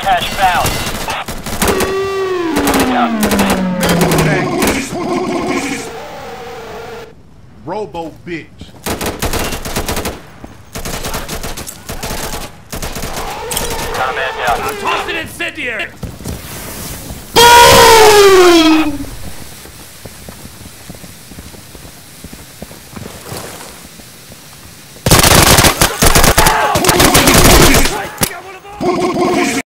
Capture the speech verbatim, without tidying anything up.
cache found. Robo bitch. Got a man down. I'm tossing incendiary! Boom!